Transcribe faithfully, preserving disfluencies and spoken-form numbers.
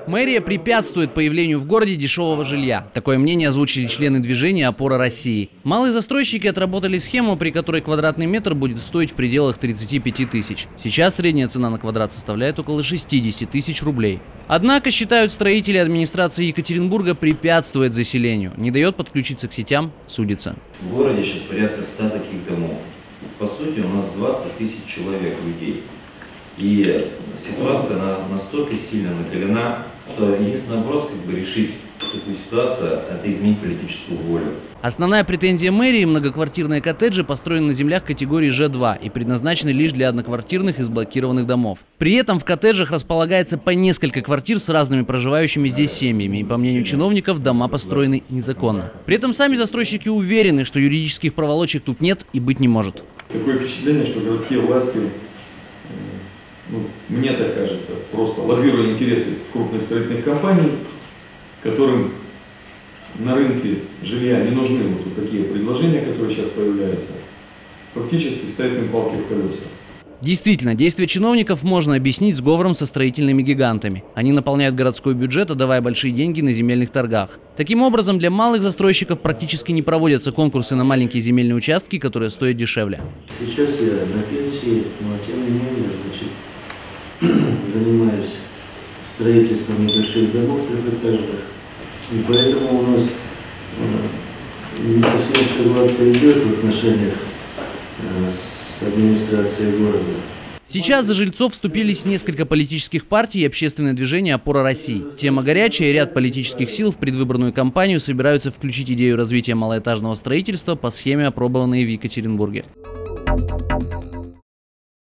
Мэрия препятствует появлению в городе дешевого жилья. Такое мнение озвучили члены движения «Опора России». Малые застройщики отработали схему, при которой квадратный метр будет стоить в пределах тридцати пяти тысяч. Сейчас средняя цена на квадрат составляет около шестидесяти тысяч рублей. Однако, считают строители, администрации Екатеринбурга препятствует заселению, не дает подключиться к сетям, судится. В городе сейчас порядка ста таких домов. По сути, у нас двадцать тысяч человек, людей. И ситуация она настолько сильно накалена, что единственный вопрос, как бы решить такую ситуацию, это изменить политическую волю. Основная претензия мэрии – многоквартирные коттеджи построены на землях категории Ж два и предназначены лишь для одноквартирных и сблокированных домов. При этом в коттеджах располагается по несколько квартир с разными проживающими здесь семьями, и, по мнению чиновников, дома построены незаконно. При этом сами застройщики уверены, что юридических проволочек тут нет и быть не может. Такое впечатление, что городские власти, ну, мне так кажется, просто лоббируя интересы крупных строительных компаний, которым на рынке жилья не нужны вот такие предложения, которые сейчас появляются, фактически ставят им палки в колеса. Действительно, действия чиновников можно объяснить сговором со строительными гигантами. Они наполняют городской бюджет, отдавая большие деньги на земельных торгах. Таким образом, для малых застройщиков практически не проводятся конкурсы на маленькие земельные участки, которые стоят дешевле. Сейчас я на пенсии, но тем не менее, значит, занимаюсь строительством небольших домов трехэтажных. И поэтому у нас э, не совсем все гладко идет в отношениях э, с администрацией города. Сейчас за жильцов вступились несколько политических партий и общественное движение «Опора России». Тема горячая, и ряд политических сил в предвыборную кампанию собираются включить идею развития малоэтажного строительства по схеме, опробованной в Екатеринбурге.